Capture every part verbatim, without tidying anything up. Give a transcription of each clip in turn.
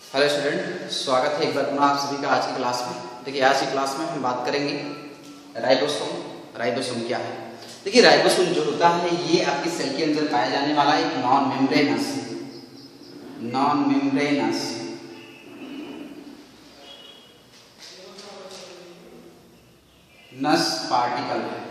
Hello student, स्वागत है एक बार पुनः आप सभी का आज की क्लास में। देखिए आज की क्लास में हम बात करेंगे राइबोसोम। राइबोसोम क्या है? देखिए राइबोसोम जो होता है ये आपके सेल के अंदर पाया जाने वाला एक नॉन मेम्ब्रेनस नॉन मेम्ब्रेनस नस पार्टिकल है।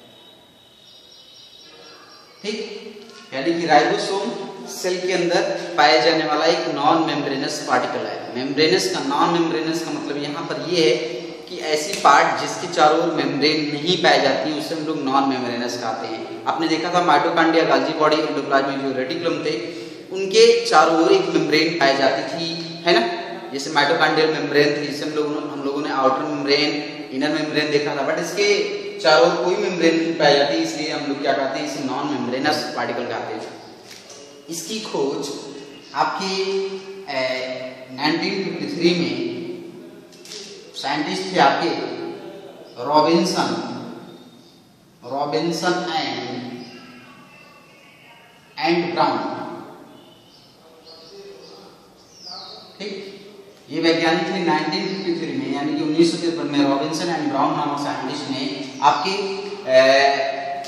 ठीक, यानी कि राइबोसोम सेल के अंदर पाया जाने वाला एक नॉन मेम्ब्रेनस पार्टिकल है। मेम्ब्रेनस का नॉन मेम्ब्रेनस का मतलब यहाँ पर ये है कि ऐसी पार्ट जिसके चारों ओर मेम्ब्रेन नहीं पाई जाती है उसे हम लोग नॉन मेम्ब्रेनस कहते हैं। आपने देखा था माइटोकॉन्ड्रिया, गोल्गी बॉडी, एंडोप्लाज्मिक जो रेटिकुलम थे उनके चारों ओर एक मेम्ब्रेन पाई जाती थी, है ना। जैसे माइटोकॉन्ड्रियल मेम्ब्रेन थी, जिसे हम लोग हम लोगों ने आउटर मेम्ब्रेन, इनर मेम्ब्रेन देखा था, बट इसके चारों ओर कोई मेम्ब्रेन नहीं पाई जाती, इसलिए हम लोग क्या कहते हैं, इसे नॉन मेम्ब्रेनस पार्टिकल कहते हैं। इसकी खोज आपके नाइनटीन फिफ्टी थ्री में साइंटिस्ट थे आपके Robinson Robinson and and Brown. ठीक, ये वैज्ञानिक थे नाइनटीन फिफ्टी थ्री में, यानी कि उन्नीस सौ तिरपन में रॉबिन्सन एंड ब्राउन नामक साइंटिस्ट ने आपके ए,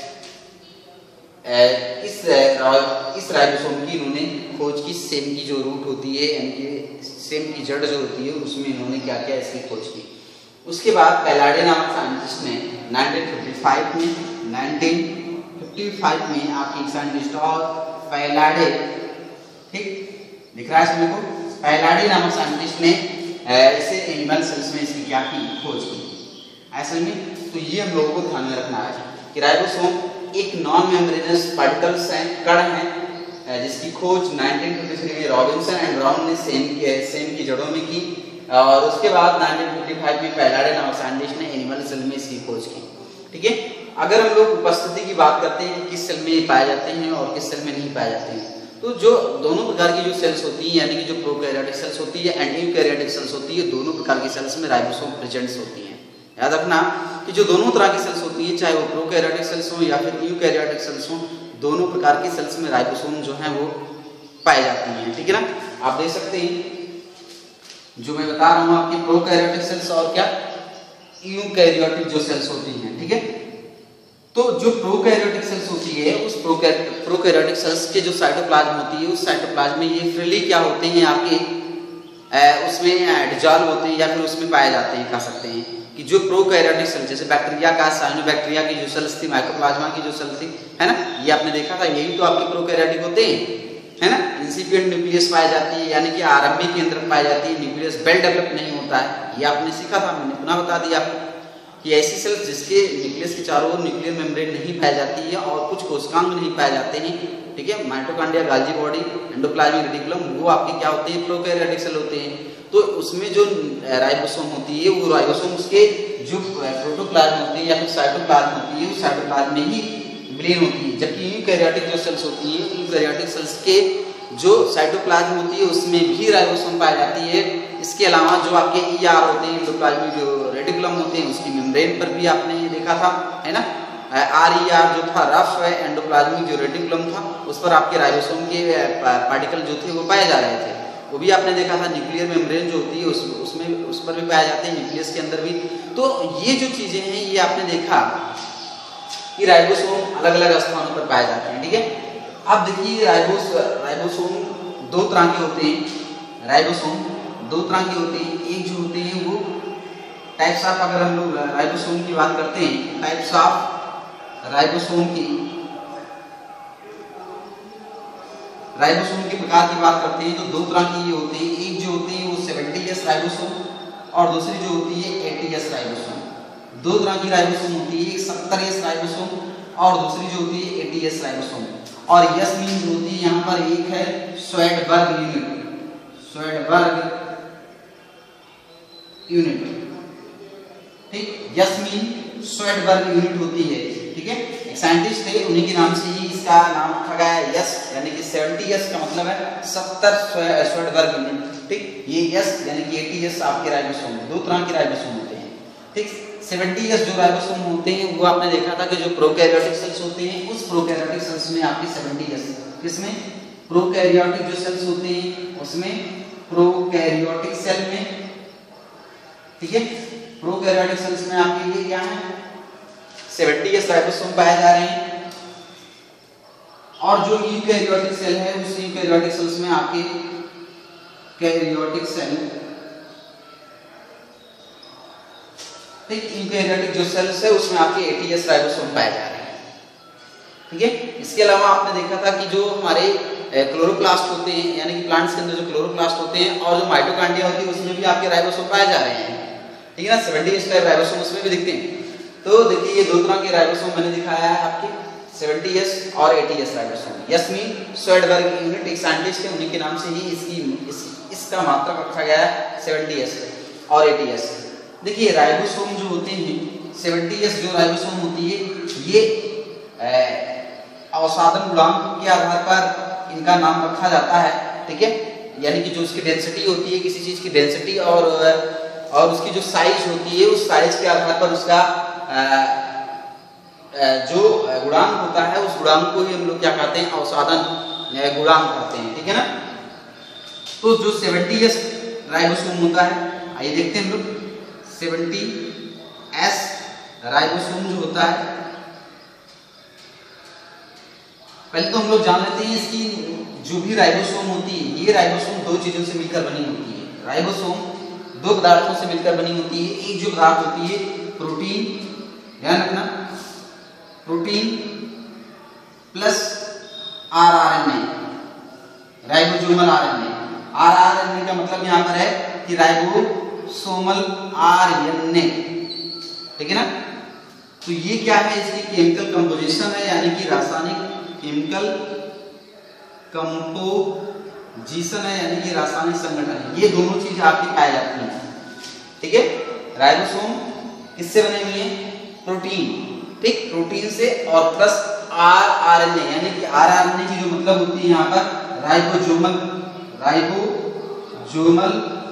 इस इस राइबोसोम की इन्होंने खोज की। सेम की जो रूट होती है, यानी कि सेम की जड़ जो होती है, उसमें इन्होंने क्या किया, इसकी खोज की। उसके बाद पैलाडे नामक साइंटिस्ट ने नाइनटीन फिफ्टी फाइव में नाइनटीन फिफ्टी फाइव में आपकी साइंटिस्ट और पैलाडे, ठीक दिख रहा है सभी को, पैलाडे नामक साइंटिस्ट ने इसे एनिमल सेल्स में इसकी क्या की, खोज की। असल में तो ये हम लोगों को ध्यान में रखना है कि राइबोसोम एक नॉन मेम्ब्रेनस पार्टिकल्स हैं, कण हैं, जिसकी खोज नाइनटीन फिफ्टी थ्री में रॉबिन्सन एंड ब्राउन ने सेम के सेम की जड़ों में की, और उसके बाद नाइनटीन फिफ्टी फाइव में पैलाडे नामक साइंटिस्ट ने एनिमल सेल में इसकी खोज की। ठीक है, अगर हम लोग उपस्थिति की बात करते हैं किस सेल में पाए जाते हैं और किस सेल में नहीं पाए जाते हैं, तो जो दोनों प्रकार की जो सेल्स होती हैं, यानी कि जो प्रोकैरियोटिक सेल्स होती है एंड यूकैरियोटिक सेल्स होती है, दोनों प्रकार की सेल्स में राइबोसोम प्रेजेंट्स होती हैं। याद रखना कि जो दोनों तरह की सेल्स होती है, चाहे वो प्रोकैरियोटिक सेल्स हो या फिर यूकैरियोटिक सेल्स हो, दोनों प्रकार की सेल्स में राइबोसोम जो है वो पाए जाती हैं। ठीक है ना, आप देख सकते हैं जो मैं बता रहा हूं आपकी प्रोकैरियोटिक सेल्स और क्या यूकैरियोटिक जो सेल्स होती हैं। ठीक है, तो जो प्रोकैरियोटिक सेल्स होती है उस प्रोकैरियोटिक सेल्स के जो साइटोप्लाज्म होती है, उस साइटोप्लाज्म में ये फ्रीली क्या होते हैं आपके उसमें डिजॉल्व होते हैं या फिर उसमें पाए जाते हैं। कह सकते हैं कि जो प्रोकैरियोटिक सेल, जैसे बैक्टीरिया का साइनोबैक्टीरिया की जो सेल्स थी, माइकोप्लाज्मा की जो सेल थी, है ना, ये आपने देखा था, यही तो आपके प्रोकैरियोटिक होते हैं, है ना। इंसिपिएंट न्यूक्लियस पाई जाती है, यानी कि आरंभिक केंद्र पाई जाती है, न्यूक्लियस वेल डेवलप नहीं होता है, ये आपने सीखा था, मैंने पुनः बता दिया आपको कि ऐसी सेल्स जिसके न्यूक्लियस के चारों ओर न्यूक्लियर मेम्ब्रेन नहीं पाई जाती है और कुछ कोशिकांग नहीं पाए जाते हैं। ठीक है, mitochondria, Golgi body, endoplasmic reticulum, वो आपके क्या होते हैं, प्रोकैरियोटिक सेल होते हैं। तो उसमें जो राइबोसोम होती है, वो राइबोसोम उसके जो प्रोटोप्लाज्म होती है या फिर साइटोप्लाज्म होती है, उस साइटोप्लाज्म में ही विलीन होती है। जबकि यूकैरियोटिक जो सेल्स होती है, यूकैरियोटिक सेल्स के जो साइटोप्लाज्म होती है उसमें भी राइबोसोम पाई जाती है। इसके अलावा जो आपके ई आर होते हैं, एंडोप्लाज्मिक जो रेटिकुलम होते हैं, उसकी मेम्ब्रेन पर भी आपने देखा था, है ना। आर ई आर जो था, रफ एंडोप्लाज्मिक जो रेटिकुलम था, उस पर आपके राइबोसोम के पार्टिकल जो थे वो पाए जा रहे थे, वो भी आपने देखा था। न्यूक्लियर मेम्ब्रेन जो होती है उस उसमें उस पर भी पाए जाते हैं, न्यूक्लियस के अंदर भी। तो ये जो चीजें हैं ये आपने देखा कि राइबोसोम अलग अलग स्थानों पर पाए जाते हैं। ठीक है, अब देखिए राइबोस राइबोसोम दो तरह के होते हैं। राइबोसोम दो तरह के होते हैं, एक जो होते हैं वो टाइप्स ऑफ, अगर हम लोग राइबोसोम की बात करते हैं, टाइप्स ऑफ राइबोसोम की राइबोसोम के प्रकार की बात करते हैं तो दो तरह की ये होते हैं। एक जो होते हैं वो सेवेंटी एस राइबोसोम और दूसरी जो होती है एटी एस राइबोसोम। दो तरह की राइबोसोम होती है, एक सत्तर एस राइबोसोम और दूसरी जो होती है एटी एस राइबोसोम। और यस मीन जो होती है यहाँ पर एक है स्वेडबर्ग यूनिट, स्वेडबर्ग यूनिट। ठीक, यस मीन स्वेडबर्ग यूनिट होती है। ठीक है, एक साइंटिस्ट थे, उन्हीं के नाम से ही इसका नाम रखा गया है यस, यानी कि सेवेंटी यस का मतलब है सत्तर स्वेडबर्ग यूनिट। ठीक, ये यस यानी कि एटी यस आपके राइबोसोम, दो तरह के राइबोसोम होते हैं। ठीक, सेवेंटी यस जो राइबोसोम होते हैं वो आपने देखा था कि जो प्रोकैरियोटिक सेल्स होते हैं, उस प्रोकैरियोटिक सेल्स में आपके सेवेंटी यस, किसमें, प्रोकैरियोटिक जो सेल्स होते हैं उसमें प्रो प्रोकैरियोटिक सेल में, ठीक है, प्रोकैरियोटिक सेल्स में आपके लिए क्या है, सेवेंटी एस राइबोसोम पाए जा रहे हैं। और जो यूकैरियोटिक सेल है उस यूकैरियोटिक सेल्स में आपके कैरियोटिक सेल, ठीक, यूकैरियोटिक जो सेल्स है उसमें आपके एटीएस राइबोसोम पाए जा रहे हैं, ठीक है। इसके अलावा आपने देखा था कि जो हमारे क्लोरोप्लास्ट होते हैं, यानी कि प्लांट्स के अंदर जो क्लोरोप्लास्ट होते हैं और जो माइटोकॉन्ड्रिया होती है उसमें भी आपके राइबोसोम पाए जा रहे हैं, ठीक है ना। सेवेंटी एस टाइप राइबोसोम उसमें भी दिखते हैं। तो देखिए ये दो तरह के राइबोसोम मैंने दिखाया है आपके, सेवेंटी एस और eighty S ribosome. S mean Svedberg unit एक साइंटिस्ट है, उन्हीं के नाम से ही इसकी इस, इसका मात्रक रखा गया है सेवेंटी एस और एटी एस। देखिए राइबोसोम जो होते हैं, सेवेंटी एस जो राइबोसोम होती है ये अवसादन गुणांक के आधार पर इनका नाम रखा जाता है, ठीक है। यानी कि जो उसकी डेंसिटी होती है, किसी चीज की डेंसिटी और और उसकी जो साइज होती है, उस साइज के आधार पर उसका आ, आ, जो गुणांक होता है उस गुणांक को ही हम लोग क्या कहते हैं, अवसादन गुणांक कहते हैं, ठीक है ना। तो जो सेवेंटी एस राइबोसोम होता है, आइए देखते हैं हम लोग। सेवेंटी एस राइबोसोम जो होता है, पहले तो हम लोग जान लेते हैं इसकी जो भी राइबोसोम होती है, ये राइबोसोम दो चीजों से मिलकर बनी होती है। राइबोसोम दो पदार्थों से मिलकर बनी होती है। एक जो पदार्थ होती है प्रोटीन, ध्यान रखना, protein plus rRNA, ribosomal RNA. RRNA का मतलब यहां पर है कि राइबोसोमल आरएनए, ठीक है ना। तो ये क्या है, इसकी केमिकल कंपोजिशन है, यानी कि रासायनिक केमिकल कंपोजिशन है, यानी कि रासायनिक संगठन है। ये दोनों चीज आपकी पाई जाती हैं, ठीक है। राइबोसोम किससे बने हुए हैं, प्रोटीन, ठीक, प्रोटीन से, और plus R R N A, यानी कि आर आर एन ए की जो मतलब होती है यहाँ पर ribosomal, ribosomal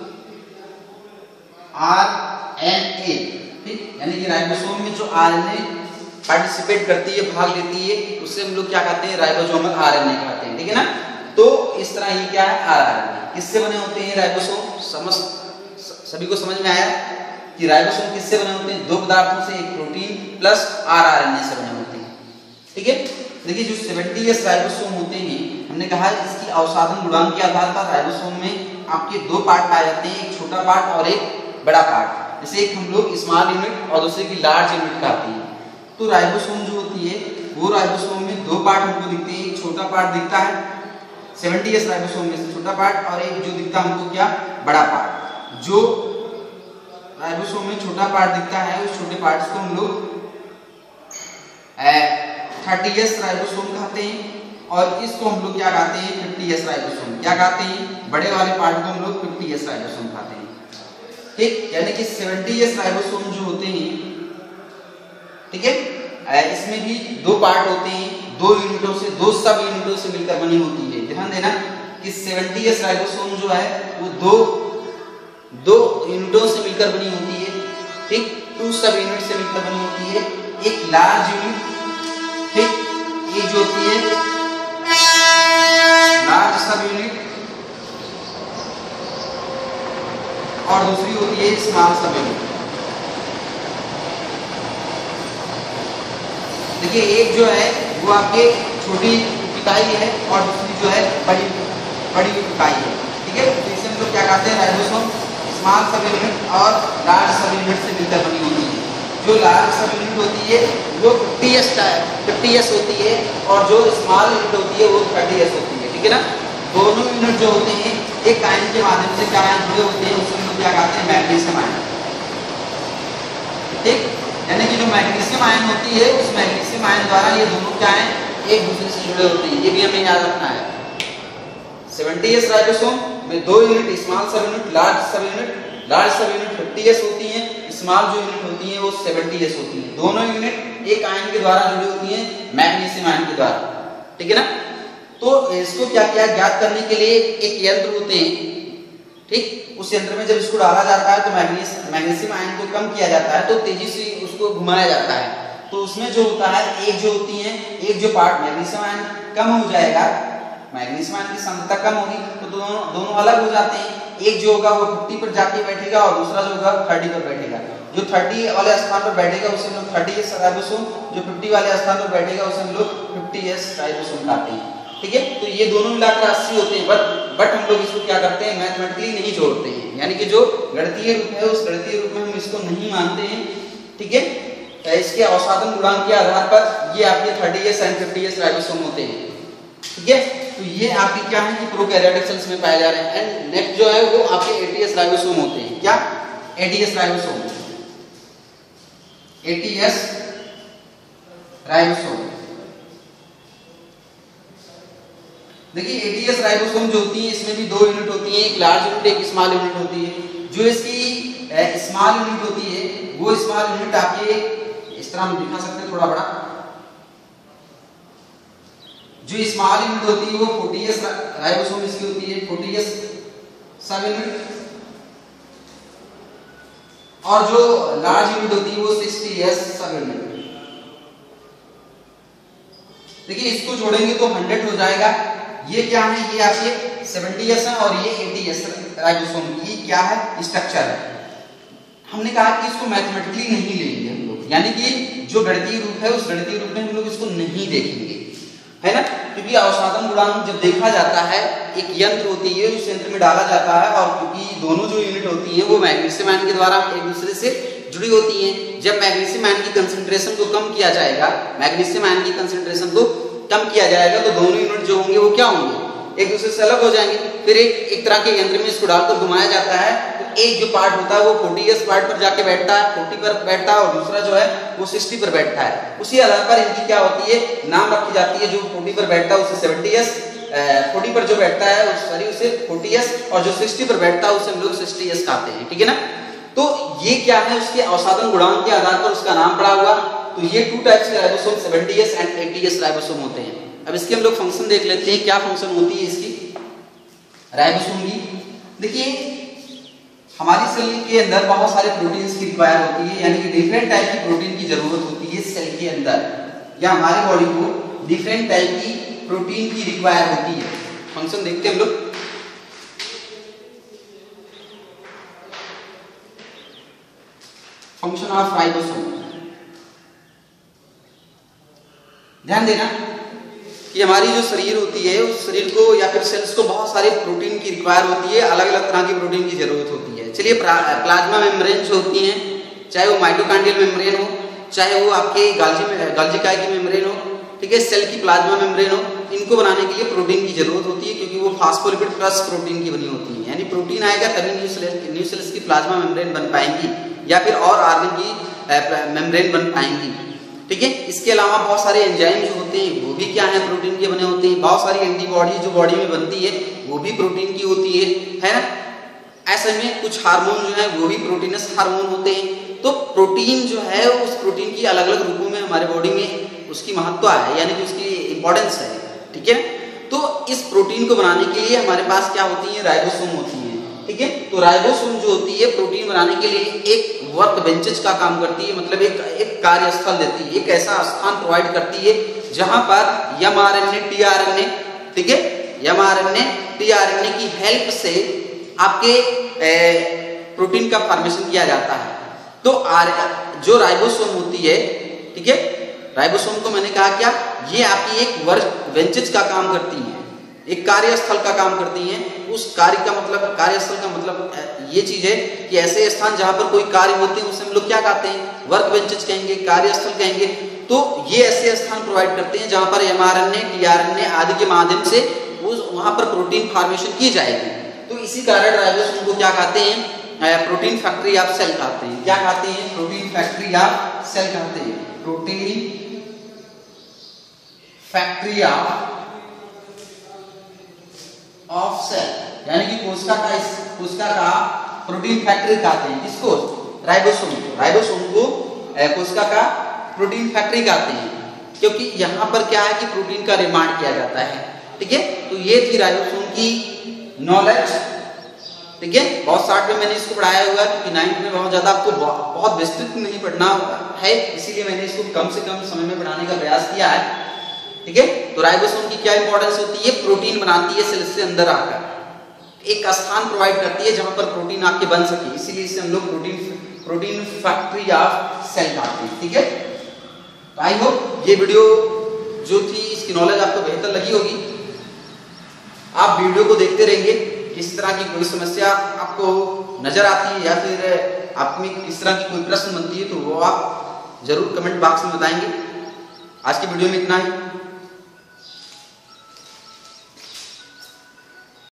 R N A, ठीक, यानी कि राइबोसोम में जो आर एन ए पार्टिसिपेट करती है, भाग लेती है, उससे हम लोग क्या कहते हैं, राइबोसोमल आरएनए कहते हैं, ठीक है ना। तो इस तरह ये क्या है, आरआरएनए। किससे बने होते हैं राइबोसोम, समझ सभी को समझ में आया कि राइबोसोम किससे बने होते हैं, दो पदार्थों से, एक प्रोटीन प्लस आरआरएनए से बने होते हैं, ठीक है। देखिए जो सेवेंटी एस राइबोसोम होते हैं, हमने कहा इसकी अवसादन गुणांक के आधार पर राइबोसोम में आपके दो पार्ट पाए जाते हैं, एक छोटा पार्ट और एक बड़ा पार्ट। जैसे एक हम लोग स्मॉल यूनिट और दूसरे की लार्ज यूनिट कहते हैं। तो राइबोसोम जो होती है वो राइबोसोम में दो पार्ट हमको दिखते हैं, एक छोटा पार्ट दिखता है सेवेंटी एस राइबोसोम में से छोटा पार्ट, और एक जो दिखता है हमको क्या, बड़ा पार्ट। जो राइबोसोम में छोटा पार्ट दिखता है उस छोटे पार्ट को हम लोग थर्टी एस राइबोसोम कहते हैं, और इसको हम लोग क्या कहते हैं, फिफ्टी एस राइबोसोम। क्या कहते हैं, बड़े वाले पार्ट को हम लोग फिफ्टी एस राइबोसोम कहते हैं, ठीक। यानी कि सेवेंटी एस राइबोसोम जो होते हैं, ठीक है, इसमें भी दो पार्ट होते हैं, दो यूनिटों से, दो सब यूनिटों से मिलकर बनी होती है। ध्यान देना कि सेवेंटी एस राइबोसोम जो है वो दो दो यूनिटों से मिलकर बनी होती है, ठीक, टू सब यूनिट से मिलकर बनी होती है। एक लार्ज यूनिट, ठीक, एक जो होती है लार्ज सब यूनिट, और दूसरी होती है स्मॉल सब यूनिट। देखिए एक जो है वो आपके छोटी इकाई है और दूसरी जो है बड़ी बड़ी इकाई है, ठीक है। तो इसे हम लोग क्या कहते हैं, राइबोसोम स्मॉल सब यूनिट और लार्ज सब यूनिट से मिलकर बनी होती है। जो लार्ज सब यूनिट होती है वो फिफ्टी एस फिफ्टी एस होती है, और जो स्मॉल यूनिट होती है वो थर्टी एस होती है, ठीक है ना। दोनों यूनिट जो होते हैं एक आयन के माध्यम से क्या जुड़े होते हैं, उसे हम लोग क्या कहते हैं, मैग्नीशियम आयन, ठीक। यानी कि जो मैग्नीशियम आयन होती है उस मैग्नीशियम आयन द्वारा ये दोनों क्या है, एक दूसरे से जुड़े होते हैं। ये भी हमें याद रखना है। सेवेंटी एस राइबोसोम में दो unit, small subunit, large subunit. Large subunit fifty S होती हैं, स्मॉल जो यूनिट होती है वो सेवेंटी एस होती है। दोनों यूनिट एक आयन के द्वारा जुड़ी होती हैं, मैग्नीशियम आयन के द्वारा, ठीक है ना। तो इसको क्या किया, ज्ञात करने के लिए एक यंत्र होते हैं, ठीक। उस यंत्र में जब इसको डाला जाता है तो मैग्नीशियम मैग्नीशियम आयन को कम किया जाता है, तो तेजी से उसको घुमाया जाता है। तो उसमें जो होता है, एक जो होती है, एक जो पार्ट मैग्नीशियम आयन कम हो जाएगा, मैग्नीशियम आयन की सांद्रता कम होगी तो दोनों दोनों अलग हो जाते हैं। एक जो होगा वो फिफ्टी पर जाके बैठेगा और दूसरा जो होगा थर्टी पर बैठेगा। जो थर्टी वाले स्थान पर बैठेगा उसे हम लोग थर्टी एस राइबोसोम, जो फिफ्टी वाले स्थान पर बैठेगा उसे हम लोग फिफ्टी एस राइबोसोम कहते हैं। ठीक है, तो ये दोनों मिलाकर अस्सी होते हैं, बट बट हम लोग इसको क्या करते हैं, मैथमेटिकली नहीं जोड़ते हैं, यानी कि जो गणितीय रूप है उस गणितीय रूप में हम इसको नहीं मानते हैं। ठीक है, इसके अवसादन गुणांक के आधार पर ये आपके thirty S and fifty S ribosome होते हैं। ठीक है, तो ये आपके क्या है कि प्रोकैरियोटिक सेल्स में पाए जा रहे हैं। एंड नेक्स्ट जो है वो आपके एटी एस राइबोसोम होते हैं। क्या? Eighty S ribosome, eighty S ribosome. देखिए एटी एस राइबोसोम जो होती है इसमें भी दो यूनिट होती है, एक लार्ज यूनिट एक स्मॉल यूनिट होती है। जो इसकी स्मॉल यूनिट होती है वो स्मॉल यूनिट आपके इस तरह हम दिखा सकते हैं थोड़ा बड़ा। जो स्मॉल यूनिट होती है वो फोर्टी एस राइबोसोम इसकी होती है, फोर्टी एस सब यूनिट, और जो लार्ज यूनिट होती है वो सिक्सटी एस सब यूनिट। देखिए इसको जोड़ेंगे तो हंड्रेड हो जाएगा। ये क्या है, ये आपके सेवेंटी एस है और ये एटी एस राइबोसोम की क्या है, स्ट्रक्चर है। हमने कहा कि इसको मैथमेटिकली नहीं लेंगे हम लोग, यानी कि जो गणितीय रूप है उस गणितीय रूप में हम लोग इसको नहीं देखेंगे, है ना, क्योंकि अवसादन गुणांक जब देखा जाता है एक यंत्र होती है उस यंत्र में डाला जाता है, और क्योंकि दोनों जो यूनिट होती हैं वो मैग्नीशियम आयन के द्वारा एक दूसरे से जुड़ी होती हैं। जब मैग्नीशियम आयन की कंसंट्रेशन को कम किया जाएगा, मैग्नीशियम आयन की कंसंट्रेशन को कम किया जाएगा तो दोनों यूनिट जो होंगे वो क्या होंगे, एक दूसरे से अलग हो जाएंगे। फिर एक एक तरह के यंत्र में इसको डालकर घुमाया जाता है, तो एक जो पार्ट होता है वो फोर्टी एस पार्ट पर जाके बैठता है, फोर्टी पर बैठता है, और दूसरा जो है वो सिक्सटी पर बैठता है। उसी आधार पर इनकी क्या होती है, नाम रखी जाती है। जो फोर्टी पर बैठता है उसे सेवेंटी एस, फोर्टी पर जो बैठता है सॉरी उसे फोर्टी एस, और जो सिक्सटी पर बैठता है उसे हम लोग सिक्सटी एस कहते हैं। ठीक है ना, तो ये क्या है, उसके अवसादन गुणांक के आधार पर उसका नाम पड़ा हुआ। तो ये टू टाइप्स के ribosome seventy S and eighty S ribosome होते हैं। अब इसके हम लोग फंक्शन देख लेते हैं, क्या फंक्शन होती है इसकी राइबोसोम की। देखिए हमारी सेल के अंदर बहुत सारे प्रोटीन्स की रिक्वायर होती है, यानी कि डिफरेंट टाइप की प्रोटीन की जरूरत होती है सेल के अंदर, या हमारे बॉडी को डिफरेंट टाइप की प्रोटीन की रिक्वायर होती है। फंक्शन देखते हैं हम लोग। फंक्शन ऑफ राइबोसोम, ध्यान देना कि हमारी जो शरीर होती है उस शरीर को या फिर सेल्स को बहुत सारे प्रोटीन की रिक्वायर होती है, अलग अलग तरह की प्रोटीन की जरूरत होती है। चलिए प्लाज्मा मेम्ब्रेन जो होती हैं, चाहे वो माइटोकॉन्ड्रियल मेम्ब्रेन हो, चाहे वो आपके गाल्जी गाल्जिकाई की मेम्ब्रेन हो, ठीक है, सेल की प्लाज्मा मेम्ब्रेन हो, इनको बनाने के लिए प्रोटीन की जरूरत होती है, क्योंकि वो फास्फोलिपिड प्लस प्रोटीन की बनी होती है। यानी प्रोटीन आएगा तभी न्यू सेल्स न्यू सेल्स की प्लाज्मा मेम्ब्रेन बन पाएंगी, या फिर और ऑर्गन की मेम्ब्रेन बन पाएंगी। ठीक है, इसके अलावा बहुत सारे एंजाइम जो होते हैं वो भी क्या है, प्रोटीन के बने होते हैं। बहुत सारी एंटीबॉडी जो बॉडी में बनती है वो भी प्रोटीन की होती है, है ना। ऐसे में कुछ हार्मोन जो है वो भी प्रोटीनस हार्मोन होते हैं। तो प्रोटीन जो है उस प्रोटीन की अलग अलग रूपों में हमारे बॉडी में उसकी महत्व है, यानी कि उसकी इंपॉर्टेंस है। ठीक है, तो इस प्रोटीन को बनाने के लिए हमारे पास क्या होती है, राइबोसोम होती है। ठीक है, तो राइबोसोम जो होती है प्रोटीन बनाने के लिए एक वर्क बेंचेज का काम करती है, मतलब एक एक कार्यस्थल देती है, एक ऐसा स्थान प्रोवाइड करती है जहां पर एमआरएनए टीआरएनए, ठीक है, एमआरएनए टीआरएनए की हेल्प से आपके ए, प्रोटीन का फॉर्मेशन किया जाता है। तो आर जो राइबोसोम होती है, ठीक है, राइबोसोम को मैंने कहा क्या, ये आपकी एक वर्क बेंचेज का काम करती है, एक कार्यस्थल का काम करती हैं। उस कार्य का मतलब, कार्यस्थल का मतलब ये चीज है कि ऐसे स्थान जहां पर कोई कार्य होते हैं उसे हम लोग क्या कहते हैं, वर्क बेंचेज कहेंगे, कार्यस्थल कहेंगे। तो ये ऐसे स्थान प्रोवाइड करते हैं जहां पर एमआरएनए टीआरएनए आदि के माध्यम से उस वहां पर प्रोटीन फॉर्मेशन की जाएगी। तो इसी कारण राइबोसोम को क्या कहते हैं, प्रोटीन फैक्ट्री ऑफ सेल कहते हैं। क्या कहते हैं, प्रोटीन फैक्ट्री ऑफ सेल कहते हैं, protein factory of of cell, यानी कि कोशिका का इस कोशिका का प्रोटीन फैक्ट्री कहते हैं। किसको, राइबोसोम को। राइबोसोम को कोशिका का प्रोटीन फैक्ट्री कहते हैं, क्योंकि यहाँ पर क्या है कि प्रोटीन का निर्माण किया जाता है। ठीक है, तो ये थी राइबोसोम की नॉलेज। ठीक है, बहुत शॉर्ट में मैंने इसको पढ़ाया हुआ है, क्योंकि नाइन्थ में बहुत ज्यादा आपको बहुत विस्तृत नहीं पढ़ना है, इसीलिए मैंने इसको कम से कम समय में पढ़ाने का प्रयास किया है। ठीक है, तो राइबोसोम की क्या इंपॉर्टेंस होती है, प्रोटीन बनाती है सेल से अंदर आकर। एक स्थान प्रोवाइड करती है जहां पर प्रोटीन आपके बन सके, इसीलिए इसे हम लोग protein protein factory of cell कहते हैं। ठीक है, तो आई होप ये वीडियो जो थी इसकी नॉलेज आपको बेहतर लगी होगी। आप वीडियो को देखते रहेंगे, किस तरह की कोई समस्या आपको नजर आती है या फिर आप में किस तरह की कोई प्रश्न बनती है तो वो आप जरूर कमेंट बॉक्स में बताएंगे। आज की वीडियो में इतना ही।